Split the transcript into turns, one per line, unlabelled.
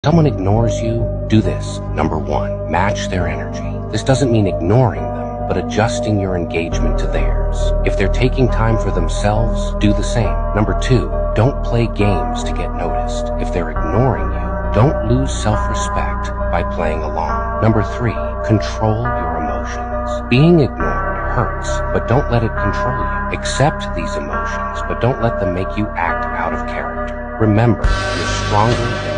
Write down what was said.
Someone ignores you, do this. Number 1, match their energy. This doesn't mean ignoring them, but adjusting your engagement to theirs. If they're taking time for themselves, do the same. Number 2, don't play games to get noticed. If they're ignoring you, don't lose self-respect by playing along. Number 3, control your emotions. Being ignored hurts, but don't let it control you. Accept these emotions, but don't let them make you act out of character. Remember, you're stronger than